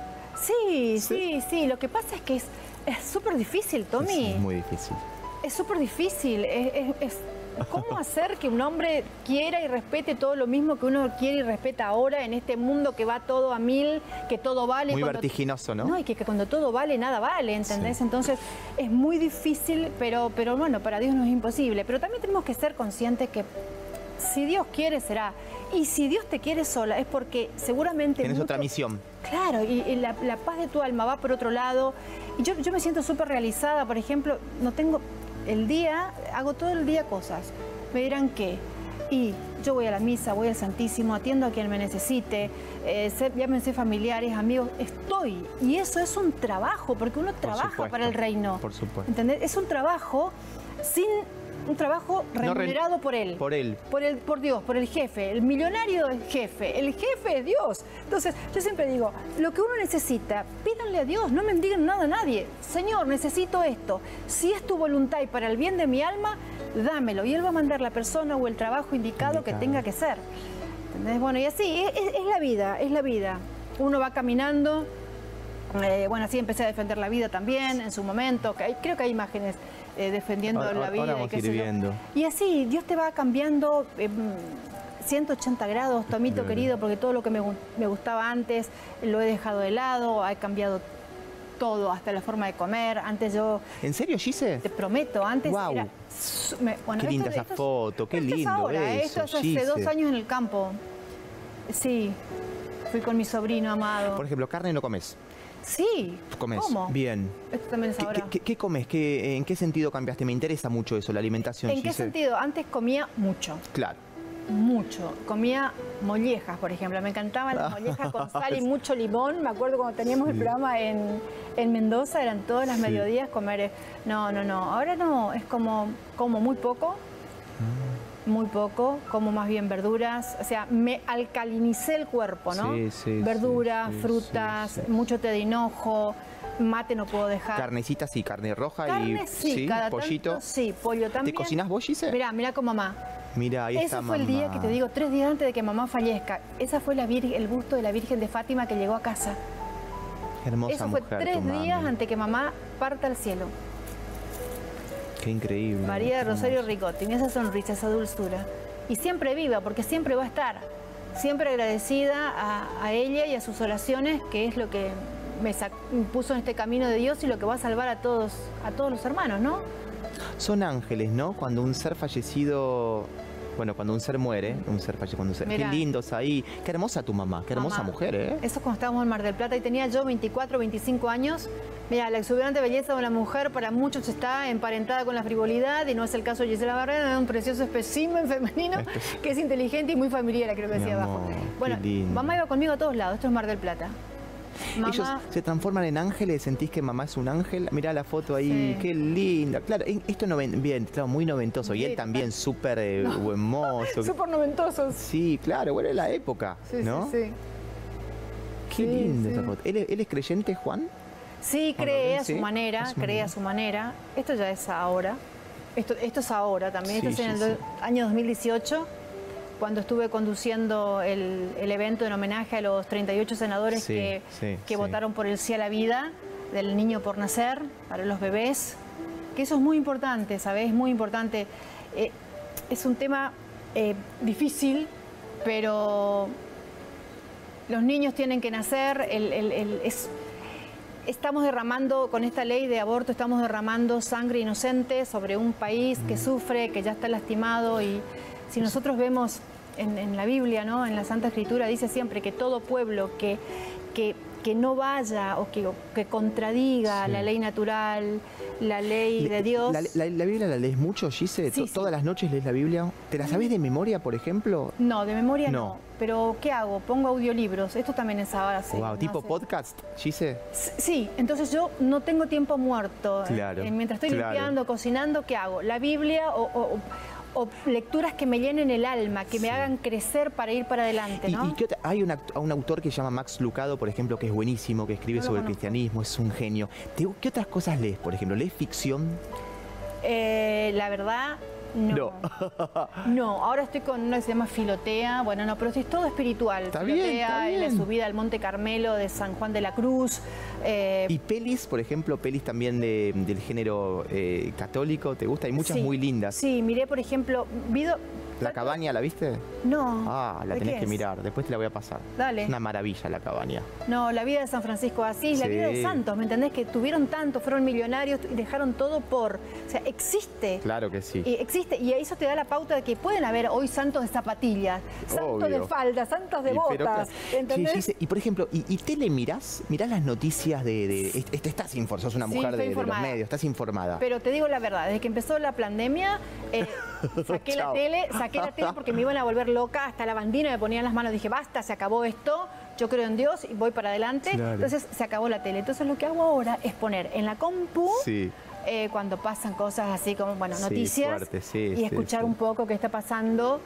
Sí, Sí. sí, sí. Lo que pasa es que es es súper difícil, Tommy. Es muy difícil. Es súper difícil. Es, es- es- ¿Cómo hacer que un hombre quiera y respete todo lo mismo que uno quiere y respeta ahora en este mundo que va todo a mil, que todo vale? Muy cuando- vertiginoso, ¿no? No, y que, que cuando todo vale, nada vale, ¿entendés? Sí. Entonces es muy difícil, pero, pero bueno, para Dios no es imposible. Pero también tenemos que ser conscientes que si Dios quiere, será. Y si Dios te quiere sola, es porque seguramente... Tienes mucho- otra misión. Claro, y, y la, la paz de tu alma va por otro lado. Y yo, yo me siento súper realizada, por ejemplo, no tengo el día, hago todo el día cosas. Me dirán qué. Y yo voy a la misa, voy al Santísimo, atiendo a quien me necesite, eh, sé- llámense familiares, amigos, estoy. Y eso es un trabajo, porque uno trabaja supuesto, para el reino. por supuesto. ¿Entendés? Es un trabajo sin un trabajo No re- remunerado por él. Por él. Por, el, por Dios, por el jefe. El millonario es jefe. El jefe es Dios. Entonces, yo siempre digo, lo que uno necesita, pídanle a Dios, no mendiguen nada a nadie. Señor, necesito esto. Si es tu voluntad y para el bien de mi alma, dámelo. Y Él va a mandar la persona o el trabajo indicado, Indicado. que tenga que ser. ¿Entendés? Bueno, y así, es, es- es la vida, es la vida. Uno va caminando. Eh, bueno, así empecé a defender la vida también en su momento. Que hay- creo que hay imágenes eh, defendiendo Ahora- la ahora vida. vamos y qué a ir sé yo. viendo. Y así, Dios te va cambiando eh, ciento ochenta grados, Tomito Claro. querido, porque todo lo que me, gu- me gustaba antes lo he dejado de lado, he cambiado todo, hasta la forma de comer. Antes yo, ¿En serio, Gise? te prometo, antes Guau. era... su- me- bueno, Qué esto- linda esa esto es- foto, qué esto es lindo ahora, ¿eh? eso, Esto es hace Gise. dos años en el campo. Sí, fui con mi sobrino amado. Por ejemplo, carne no comes. Sí, Comes. ¿cómo? Bien. Esto también es ¿Qué, ahora. qué- qué- qué comes? ¿Qué- ¿En qué sentido cambiaste? Me interesa mucho eso, la alimentación, ¿En qué Gise. sentido? Antes comía mucho. Claro. Mucho. Comía mollejas, por ejemplo. Me encantaban las mollejas con sal y mucho limón. Me acuerdo cuando teníamos el programa en, en Mendoza, eran todas las Sí. mediodías comer. eh, No, no, no. Ahora no. Es como, como muy poco. Muy poco. Como más bien verduras. O sea, me alcalinicé el cuerpo, ¿no? Sí, sí, Verduras, sí, sí, frutas, sí, sí. mucho té de hinojo. Mate no puedo dejar. Carnecita sí, carne roja Carne y sí, cada pollito. tanto sí, pollo también. ¿Te cocinás vos, Gise? Mirá, mirá con mamá. Mira, ahí está Ese fue el día mamá. que te digo, tres días antes de que mamá fallezca. Esa fue la vir- el busto de la Virgen de Fátima que llegó a casa. Qué hermosa Eso fue mujer, tres tu mami. días antes que mamá parta al cielo. Qué increíble. María de qué Rosario hermoso. Ricotti, tenía esa sonrisa, esa dulzura. Y siempre viva, porque siempre va a estar. Siempre agradecida a, a ella y a sus oraciones, que es lo que me sac- me puso en este camino de Dios y lo que va a salvar a todos, a todos los hermanos, ¿no? Son ángeles, ¿no? Cuando un ser fallecido... Bueno, cuando un ser muere, un ser fallecido, cuando un ser... Mirá. Qué lindos ahí. Qué hermosa tu mamá, qué hermosa Mamá. mujer, ¿eh? Eso cuando estábamos en Mar del Plata y tenía yo veinticuatro, veinticinco años. Mira, la exuberante belleza de una mujer para muchos está emparentada con la frivolidad y no es el caso de Gisela Barrera, es un precioso espécimen femenino que es inteligente y muy familiar, creo que Mi decía amor, abajo. qué Bueno, lindo. mamá iba conmigo a todos lados, esto es Mar del Plata. Mamá, Ellos se transforman en ángeles, sentís que mamá es un ángel. Mirá la foto ahí, Sí. qué linda. Claro, en- esto no bien, claro, muy noventoso. Y Sí, él también súper eh, hermoso. súper noventosos. Sí, claro, bueno, es la época, Sí, ¿no? sí, sí. Qué Sí, linda sí. esa foto. ¿Él, es- él es creyente, Juan? Sí, Juan cree Gabriel, a su sí, manera, a su cree manera. a su manera. Esto ya es ahora. Esto, esto es ahora también. Sí, esto es en sí, el sí. do- año dos mil dieciocho, cuando estuve conduciendo el, el evento en homenaje a los treinta y ocho senadores Sí, que, sí, que sí. votaron por el sí a la vida del niño por nacer, para los bebés, que eso es muy importante, ¿sabes? Es muy importante. Eh, es un tema eh, difícil, pero los niños tienen que nacer, el, el, el, es, estamos derramando, con esta ley de aborto, estamos derramando sangre inocente sobre un país que sufre, que ya está lastimado, y si nosotros vemos en, en la Biblia, ¿no? En la Santa Escritura, dice siempre que todo pueblo que, que, que no vaya o que, o que contradiga sí. la ley natural, la ley Le, de Dios. La, la, la Biblia la lees mucho, Gise? Sí, sí. ¿Todas las noches lees la Biblia? ¿Te la sabés de memoria, por ejemplo? No, de memoria no. no. Pero, ¿qué hago? Pongo audiolibros. Esto también es ahora. Sí, wow, no ¿tipo sé. podcast, Gise? Sí, entonces yo no tengo tiempo muerto. Claro. Eh, mientras estoy claro. limpiando, cocinando, ¿qué hago? La Biblia o, o, o lecturas que me llenen el alma, que sí. me hagan crecer para ir para adelante, ¿no? ¿Y, y qué otra? Hay un, un autor que se llama Max Lucado, por ejemplo, que es buenísimo, que escribe no sobre el cristianismo, es un genio. ¿Qué otras cosas lees, por ejemplo? ¿Lees ficción? Eh, la verdad, no. No. no, ahora estoy con una que se llama Filotea. Bueno, no, pero sí es todo espiritual. Está Filotea, bien, está bien. La subida al Monte Carmelo de San Juan de la Cruz. Eh, ¿Y pelis, por ejemplo, pelis también de, del género eh, católico? ¿Te gusta? Hay muchas sí, muy lindas. Sí, miré, por ejemplo, video... ¿La Cabaña la viste? No. Ah, la tenés que mirar, después te la voy a pasar. Dale. Es una maravilla La Cabaña. No, la vida de San Francisco de Asís, sí. la vida de santos, ¿me entendés? Que tuvieron tanto, fueron millonarios y dejaron todo por... O sea, existe. Claro que sí. Y existe, y eso te da la pauta de que pueden haber hoy santos de zapatillas, santos Obvio. de falda, santos de y, botas, pero, ¿entendés? Sí, sí, y por ejemplo, ¿y, y tele mirás? ¿Mirás las noticias de...? de est estás informada, sos una mujer sí, de, de los medios, estás informada. Pero te digo la verdad, desde que empezó la pandemia, eh, saqué la tele, saqué la tele porque me iban a volver loca, hasta la bandina me ponían las manos, dije, basta, se acabó esto, yo creo en Dios y voy para adelante, claro. Entonces se acabó la tele. Entonces lo que hago ahora es poner en la compu, sí. eh, cuando pasan cosas así como, bueno, noticias, sí, fuerte, sí, y escuchar sí, sí. un poco qué está pasando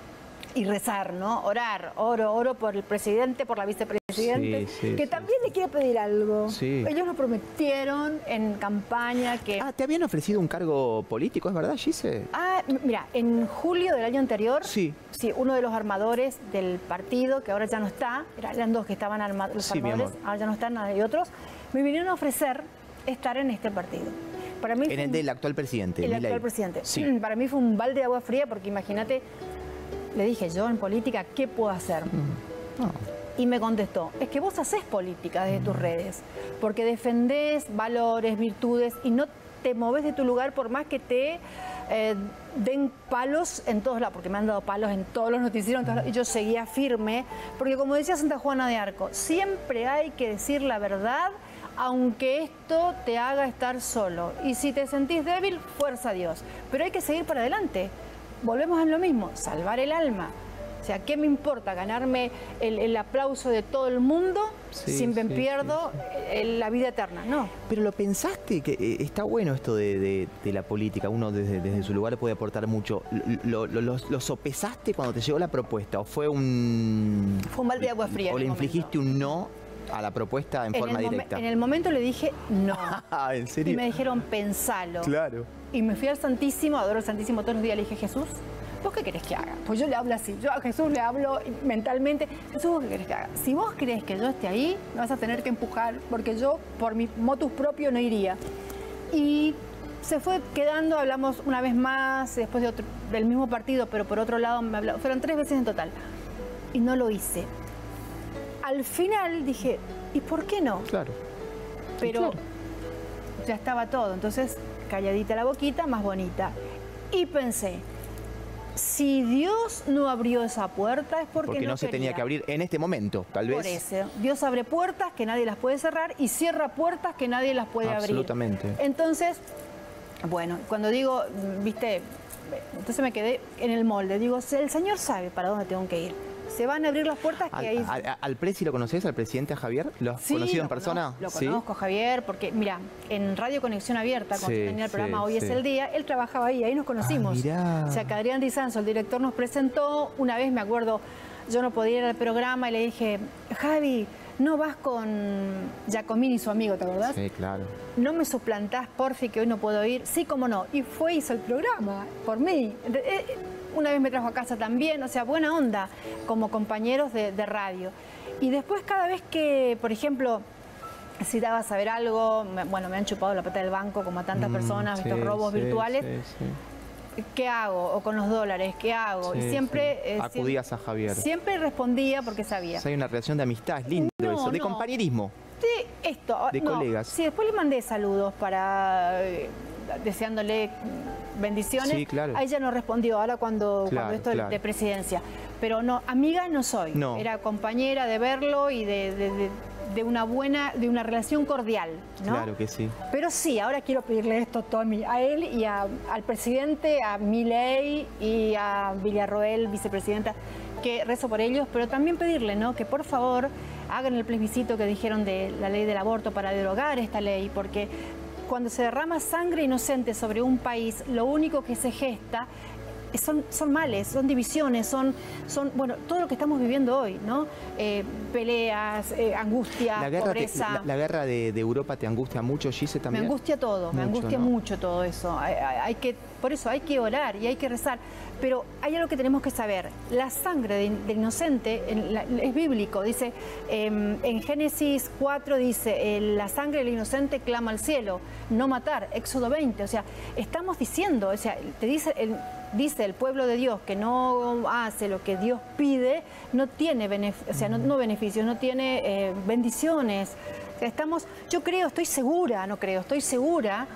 y rezar, ¿no? Orar, oro, oro por el presidente, por la vicepresidente, sí, sí, que sí, también sí. le quiere pedir algo. Sí. Ellos lo prometieron en campaña que... Ah, ¿te habían ofrecido un cargo político, es verdad, Gise? Ah, mira, en julio del año anterior, sí. sí, uno de los armadores del partido, que ahora ya no está, eran dos que estaban armados, los sí, armadores, ahora ya no están, nada, y otros, me vinieron a ofrecer estar en este partido. Para mí en el un, del actual presidente. El Milei. actual presidente. Sí. Para mí fue un balde de agua fría porque imagínate, le dije yo en política, ¿qué puedo hacer? Mm. Oh. Y me contestó, es que vos haces política desde mm. tus redes, porque defendés valores, virtudes y no te moves de tu lugar por más que te eh, den palos en todos lados, porque me han dado palos en todos los noticieros, en todos lados, y yo seguía firme, porque como decía Santa Juana de Arco, siempre hay que decir la verdad, aunque esto te haga estar solo. Y si te sentís débil, fuerza a Dios. Pero hay que seguir para adelante. Volvemos a lo mismo, salvar el alma. O sea, ¿qué me importa ganarme el, el aplauso de todo el mundo sí, si me sí, pierdo sí, sí. la vida eterna? No. Pero lo pensaste, que eh, está bueno esto de, de, de la política, uno desde, desde su lugar puede aportar mucho. ¿Lo, lo, lo, lo sopesaste cuando te llegó la propuesta o fue un... Fue un balde de agua fría. ¿O le infligiste un no a la propuesta en, en forma directa? En el momento le dije no. ¿En serio? Y me dijeron, pensalo. Claro. Y me fui al Santísimo, adoro el Santísimo todos los días, le dije, Jesús, ¿vos qué querés que haga? Pues yo le hablo así, yo a Jesús le hablo mentalmente, Jesús, ¿vos qué querés que haga? Si vos crees que yo esté ahí, me vas a tener que empujar, porque yo, por mi motus propio, no iría. Y se fue quedando, hablamos una vez más, después de otro, del mismo partido, pero por otro lado me habló, fueron tres veces en total. Y no lo hice. Al final dije, ¿y por qué no? Claro. Pero claro. ya estaba todo, entonces calladita la boquita, más bonita. Y pensé, si Dios no abrió esa puerta es porque, porque no, no se quería. tenía que abrir en este momento, tal vez. Por eso, Dios abre puertas que nadie las puede cerrar y cierra puertas que nadie las puede Absolutamente. abrir. Entonces, bueno, cuando digo, viste, entonces me quedé en el molde, digo, el Señor sabe para dónde tengo que ir. Se van a abrir las puertas que al, hay... Al, ¿Al Presi lo conoces, al presidente Javier? ¿Lo has sí, conocido lo en persona? Conozco, lo conozco, ¿sí? Javier, porque, mira, en Radio Conexión Abierta, cuando sí, tenía el programa sí, Hoy sí. es el Día, él trabajaba ahí, ahí nos conocimos. Ah, o sea, que Adrián Di Sanzo, el director, nos presentó. Una vez, me acuerdo, yo no podía ir al programa y le dije, Javi, ¿no vas con Giacomini, su amigo, te acordás? Sí, claro. ¿No me suplantás, porfi, que hoy no puedo ir? Sí, cómo no. Y fue, hizo el programa, por mí. Una vez me trajo a casa también, o sea, buena onda, como compañeros de, de radio. Y después cada vez que, por ejemplo, necesitaba saber algo, me, bueno, me han chupado la pata del banco como a tantas mm, personas, sí, estos robos sí, virtuales. Sí, sí. ¿Qué hago? O con los dólares, ¿qué hago? Sí, y siempre... Sí. Eh, Acudías siempre, a Javier. Siempre respondía porque sabía. O sea, hay una relación de amistad, es lindo no, eso, de no. compañerismo. Sí, esto. De no. colegas. Sí, después le mandé saludos para... Eh, deseándole bendiciones. Sí, claro. A ella no respondió, ahora cuando, claro, cuando esto claro. de presidencia. Pero no, amiga no soy. No. Era compañera de verlo y de, de, de, de una buena, de una relación cordial, ¿no? Claro que sí. Pero sí, ahora quiero pedirle esto, Tommy, a él y a, al presidente, a Milei y a Villarroel, vicepresidenta, que rezo por ellos, pero también pedirle, ¿no?, que por favor hagan el plebiscito que dijeron de la ley del aborto para derogar esta ley, porque cuando se derrama sangre inocente sobre un país, lo único que se gesta son, son males, son divisiones, son, son, bueno, todo lo que estamos viviendo hoy, ¿no? Eh, peleas, eh, angustia, la guerra pobreza. Te, la, la guerra de, de Europa te angustia mucho, Gise, también. Me angustia todo, mucho, me angustia ¿no? mucho todo eso. Hay, hay, hay que, por eso hay que orar y hay que rezar. Pero hay algo que tenemos que saber. La sangre del de inocente en la, es bíblico. Dice, eh, en Génesis cuatro dice, eh, la sangre del inocente clama al cielo, no matar. Éxodo veinte. O sea, estamos diciendo, o sea, te dice el, dice el pueblo de Dios que no hace lo que Dios pide, no tiene beneficios, o sea, no, no beneficios, no tiene eh, bendiciones. O sea, estamos, yo creo, estoy segura, no creo, estoy segura.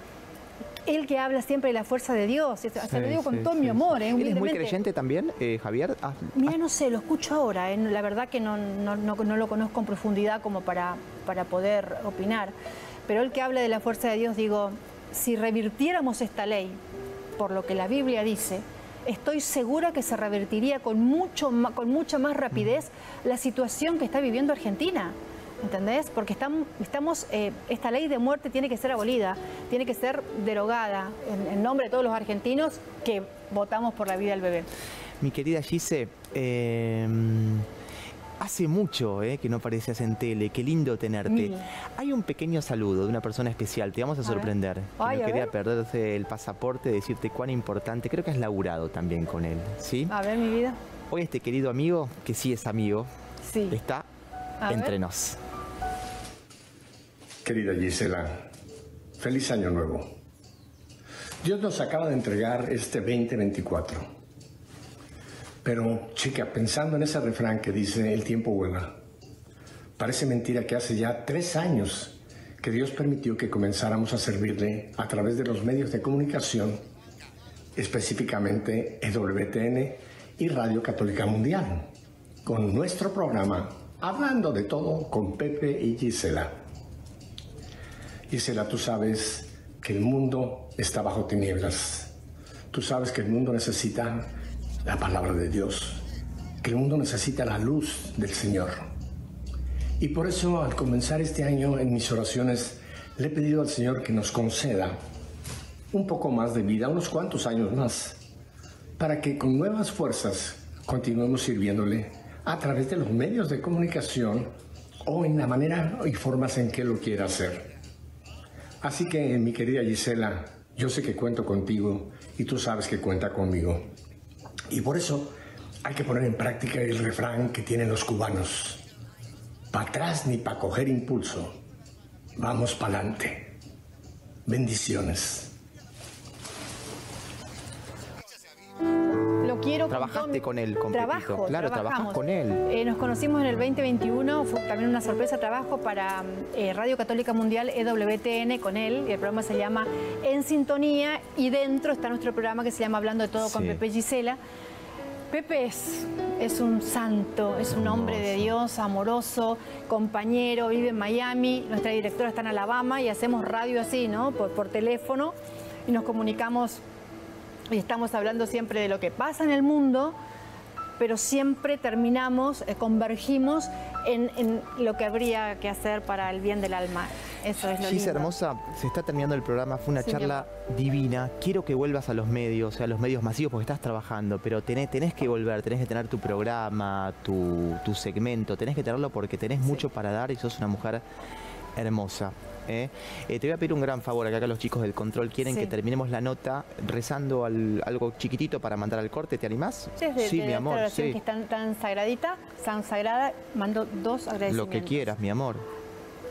Él que habla siempre de la fuerza de Dios, sí, se lo digo con sí, todo sí, mi amor. ¿Eh? ¿Eres muy creyente también, eh, Javier? Ah, Mira, no sé, lo escucho ahora. ¿eh? La verdad que no, no, no, no lo conozco en profundidad como para, para poder opinar. Pero él que habla de la fuerza de Dios, digo, si revirtiéramos esta ley por lo que la Biblia dice, estoy segura que se revertiría con, mucho, con mucha más rapidez la situación que está viviendo Argentina. ¿Entendés? Porque estamos, estamos eh, esta ley de muerte tiene que ser abolida, tiene que ser derogada en, en nombre de todos los argentinos que votamos por la vida del bebé. Mi querida Gise, eh, hace mucho eh, que no aparecías en tele, qué lindo tenerte. Mil. Hay un pequeño saludo de una persona especial, te vamos a, a sorprender. Ay, no a quería ver. perderse el pasaporte, decirte cuán importante, creo que has laburado también con él, ¿sí? A ver, mi vida. Hoy este querido amigo, que sí es amigo, sí. está a entre ver. nos. Querida Gisela, feliz año nuevo. Dios nos acaba de entregar este veinte veinticuatro. Pero, chica, pensando en ese refrán que dice el tiempo vuela, parece mentira que hace ya tres años que Dios permitió que comenzáramos a servirle a través de los medios de comunicación, específicamente E W T N y Radio Católica Mundial, con nuestro programa Hablando de Todo con Pepe y Gisela. Gisela, tú sabes que el mundo está bajo tinieblas. Tú sabes que el mundo necesita la palabra de Dios, que el mundo necesita la luz del Señor. Y por eso, al comenzar este año, en mis oraciones, le he pedido al Señor que nos conceda un poco más de vida, unos cuantos años más, para que con nuevas fuerzas continuemos sirviéndole a través de los medios de comunicación o en la manera y formas en que lo quiera hacer. Así que, mi querida Gisela, yo sé que cuento contigo y tú sabes que cuenta conmigo. Y por eso hay que poner en práctica el refrán que tienen los cubanos. Pa' atrás ni pa' coger impulso. Vamos pa'lante. Bendiciones. Lo quiero. Trabajaste con, con él, con trabajo, Pepito. Claro, trabajas con él. Eh, nos conocimos en el veinte veintiuno, fue también una sorpresa, trabajo para eh, Radio Católica Mundial, E W T N, con él. Y el programa se llama En Sintonía y dentro está nuestro programa que se llama Hablando de Todo sí. con Pepe y Gisela. Pepe es, es un santo, es un hombre de Dios, amoroso, compañero, vive en Miami, nuestra directora está en Alabama y hacemos radio así, ¿no? Por, por teléfono y nos comunicamos. Y estamos hablando siempre de lo que pasa en el mundo, pero siempre terminamos, eh, convergimos en, en lo que habría que hacer para el bien del alma. Eso es lo Gise, lindo. hermosa, se está terminando el programa, fue una sí, charla divina. Quiero que vuelvas a los medios, a los medios masivos, porque estás trabajando, pero tenés, tenés que volver, tenés que tener tu programa, tu, tu segmento, tenés que tenerlo porque tenés sí. mucho para dar y sos una mujer hermosa. ¿Eh? Eh, te voy a pedir un gran favor, acá, acá los chicos del control quieren sí. que terminemos la nota rezando al, algo chiquitito para mandar al corte, ¿te animás? Sí, de, sí de mi amor. Esta oración sí. que es tan, tan sagradita, tan sagrada, mando dos agradecimientos. Lo que quieras, mi amor.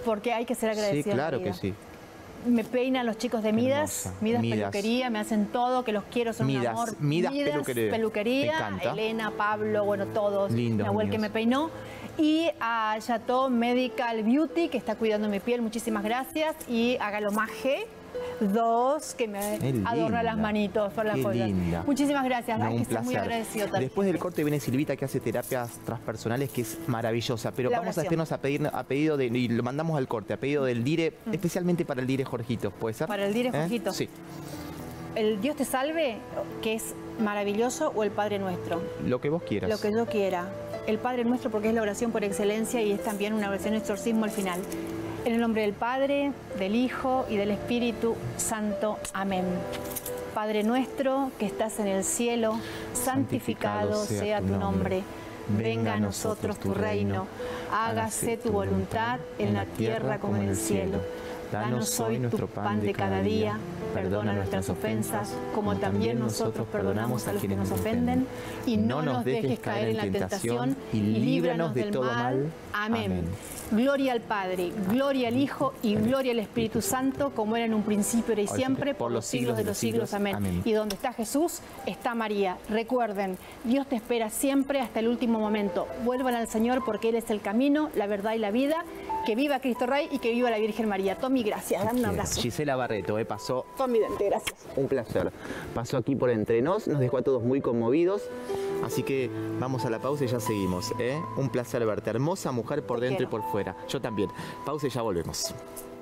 porque hay que ser agradecido. Sí, claro que sí. Me peinan los chicos de Midas, Midas, Midas Peluquería, me hacen todo, que los quiero, son Midas, un amor. Midas, Midas Peluquería. Peluquería, Me encanta. Elena, Pablo, bueno, todos. Lindos Nahuel que niños. me peinó. Y a Chateau Medical Beauty, que está cuidando mi piel, muchísimas gracias. Y a Galomaje dos, que me adorna las manitos por la Qué folla. linda. Muchísimas gracias, No, hay un que ser muy placer. agradecido también. Después del corte viene Silvita, que hace terapias transpersonales, que es maravillosa. Pero La vamos a oración. hacernos a, pedir, a pedido de, y lo mandamos al corte, a pedido del Dire, Mm. especialmente para el Dire Jorgito, ¿puede ser? Para el Dire ¿Eh? Jorgito. Sí. El Dios te salve, que es maravilloso, o el Padre Nuestro. Lo que vos quieras. Lo que yo quiera. El Padre Nuestro, porque es la oración por excelencia y es también una oración de exorcismo al final. En el nombre del Padre, del Hijo y del Espíritu Santo. Amén. Padre nuestro que estás en el cielo, santificado sea tu nombre. Venga a nosotros tu reino. Hágase tu voluntad en la tierra como en el cielo. Danos hoy nuestro pan de cada día. Perdona nuestras ofensas, como también nosotros perdonamos a los que nos ofenden. Y no nos dejes caer en la tentación, y líbranos de todo mal. Amén. Gloria al Padre, gloria al Hijo y gloria al Espíritu Santo, como era en un principio, era y siempre, por los siglos de los siglos. Amén. Y donde está Jesús, está María. Recuerden, Dios te espera siempre hasta el último momento. Vuelvan al Señor porque Él es el camino, la verdad y la vida. Que viva Cristo Rey y que viva la Virgen María. Tommy, gracias. Dame un abrazo. Gisela Barreto, eh, pasó. Tommy Dente, gracias. Un placer. Pasó aquí por Entre Nos, nos dejó a todos muy conmovidos. Así que vamos a la pausa y ya seguimos. ¿eh? Un placer verte. Hermosa mujer por dentro y por fuera. Yo también. Pausa y ya volvemos.